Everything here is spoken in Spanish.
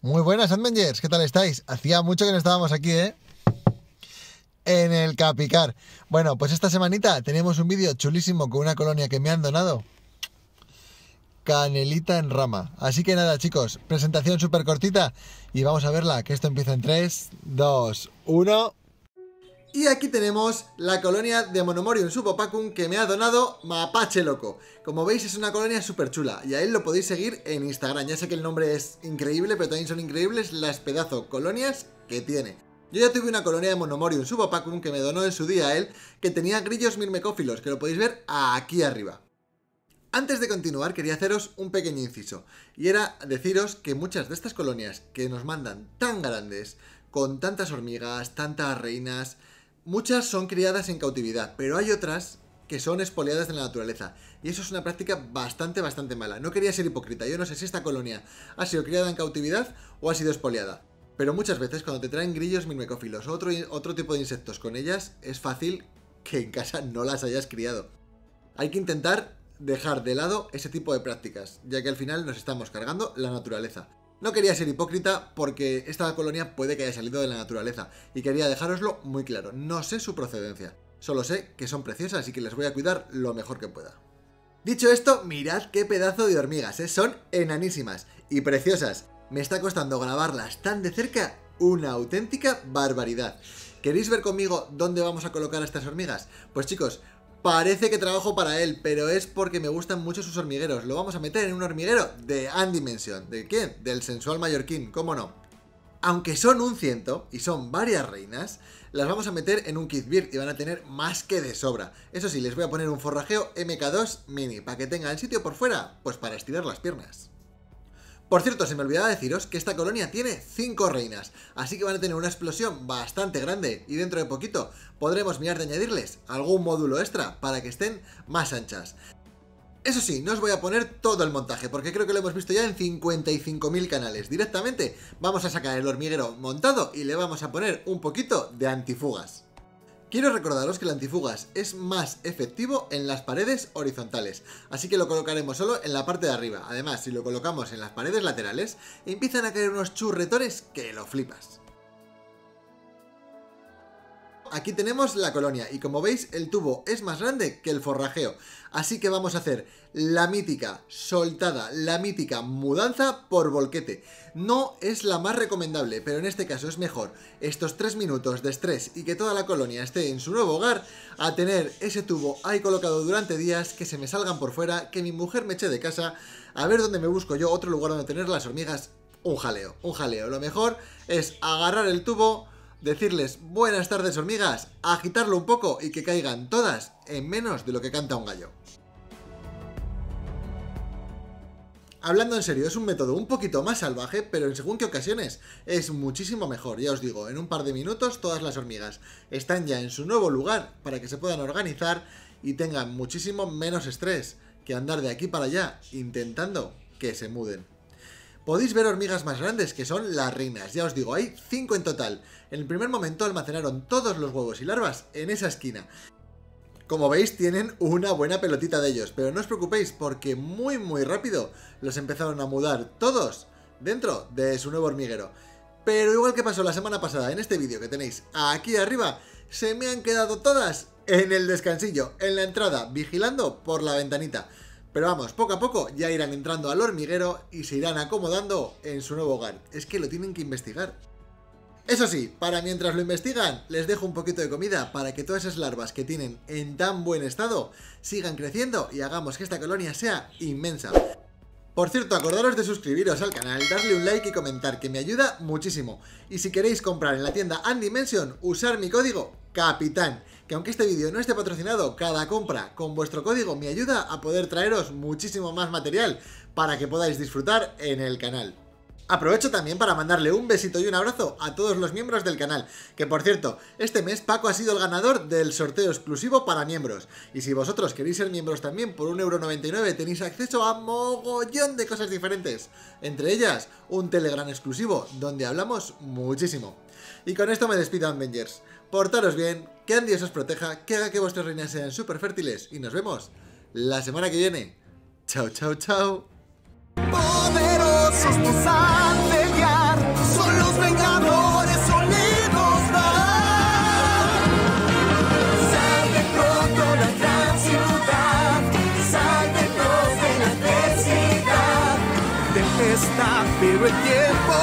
Muy buenas, Avengers, ¿qué tal estáis? Hacía mucho que no estábamos aquí, en el Capicar. Bueno, pues esta semanita tenemos un vídeo chulísimo con una colonia que me han donado. Canelita en rama. Así que nada, chicos, presentación súper cortita y vamos a verla, que esto empieza en 3, 2, 1... Y aquí tenemos la colonia de Monomorium subopacum que me ha donado Mapache Loco. Como veis es una colonia súper chula y a él lo podéis seguir en Instagram. Ya sé que el nombre es increíble, pero también son increíbles las pedazo colonias que tiene. Yo ya tuve una colonia de Monomorium subopacum que me donó en su día él, que tenía grillos mirmecófilos, que lo podéis ver aquí arriba. Antes de continuar quería haceros un pequeño inciso, y era deciros que muchas de estas colonias que nos mandan tan grandes, con tantas hormigas, tantas reinas, muchas son criadas en cautividad, pero hay otras que son expoliadas de la naturaleza, y eso es una práctica bastante mala. No quería ser hipócrita, yo no sé si esta colonia ha sido criada en cautividad o ha sido expoliada, pero muchas veces cuando te traen grillos mirmecófilos o otro tipo de insectos con ellas, es fácil que en casa no las hayas criado. Hay que intentar dejar de lado ese tipo de prácticas, ya que al final nos estamos cargando la naturaleza. No quería ser hipócrita porque esta colonia puede que haya salido de la naturaleza y quería dejároslo muy claro. No sé su procedencia, solo sé que son preciosas y que les voy a cuidar lo mejor que pueda. Dicho esto, mirad qué pedazo de hormigas, son enanísimas y preciosas. Me está costando grabarlas tan de cerca, una auténtica barbaridad. ¿Queréis ver conmigo dónde vamos a colocar a estas hormigas? Pues chicos, parece que trabajo para él, pero es porque me gustan mucho sus hormigueros. Lo vamos a meter en un hormiguero de Andimension. ¿De quién? Del sensual mallorquín, ¿cómo no? Aunque son un ciento y son varias reinas, las vamos a meter en un Kithbird y van a tener más que de sobra. Eso sí, les voy a poner un forrajeo MK2 mini para que tengan sitio por fuera, pues para estirar las piernas. Por cierto, se me olvidaba deciros que esta colonia tiene 5 reinas, así que van a tener una explosión bastante grande y dentro de poquito podremos mirar de añadirles algún módulo extra para que estén más anchas. Eso sí, no os voy a poner todo el montaje porque creo que lo hemos visto ya en 55.000 canales. Directamente vamos a sacar el hormiguero montado y le vamos a poner un poquito de antifugas. Quiero recordaros que el antifugas es más efectivo en las paredes horizontales, así que lo colocaremos solo en la parte de arriba. Además, si lo colocamos en las paredes laterales, empiezan a caer unos churretones que lo flipas. Aquí tenemos la colonia y como veis el tubo es más grande que el forrajeo, así que vamos a hacer la mítica soltada, la mítica mudanza por volquete. No es la más recomendable, pero en este caso es mejor estos 3 minutos de estrés y que toda la colonia esté en su nuevo hogar a tener ese tubo ahí colocado durante días, que se me salgan por fuera, que mi mujer me eche de casa, a ver dónde me busco yo otro lugar donde tener las hormigas. Un jaleo. Lo mejor es agarrar el tubo, decirles buenas tardes hormigas, agitarlo un poco y que caigan todas en menos de lo que canta un gallo. Hablando en serio, es un método un poquito más salvaje, pero en según qué ocasiones es muchísimo mejor. Ya os digo, en un par de minutos todas las hormigas están ya en su nuevo lugar para que se puedan organizar y tengan muchísimo menos estrés que andar de aquí para allá intentando que se muden. Podéis ver hormigas más grandes que son las reinas, ya os digo, hay 5 en total. En el primer momento almacenaron todos los huevos y larvas en esa esquina. Como veis tienen una buena pelotita de ellos, pero no os preocupéis porque muy rápido los empezaron a mudar todos dentro de su nuevo hormiguero. Pero igual que pasó la semana pasada en este vídeo que tenéis aquí arriba, se me han quedado todas en el descansillo, en la entrada, vigilando por la ventanita. Pero vamos, poco a poco ya irán entrando al hormiguero y se irán acomodando en su nuevo hogar. Es que lo tienen que investigar. Eso sí, para mientras lo investigan, les dejo un poquito de comida para que todas esas larvas que tienen en tan buen estado sigan creciendo y hagamos que esta colonia sea inmensa. Por cierto, acordaros de suscribiros al canal, darle un like y comentar, que me ayuda muchísimo. Y si queréis comprar en la tienda Andimension, usar mi código CAPITAN, que aunque este vídeo no esté patrocinado, cada compra con vuestro código me ayuda a poder traeros muchísimo más material para que podáis disfrutar en el canal. Aprovecho también para mandarle un besito y un abrazo a todos los miembros del canal, que por cierto, este mes Paco ha sido el ganador del sorteo exclusivo para miembros, y si vosotros queréis ser miembros también por 1,99 € tenéis acceso a mogollón de cosas diferentes, entre ellas un Telegram exclusivo donde hablamos muchísimo. Y con esto me despido, Avengers. Portaros bien, que Andy os proteja, que haga que vuestras reinas sean súper fértiles y nos vemos la semana que viene. Chao, chao, chao. Poderosos nos han de guiar. el tiempo.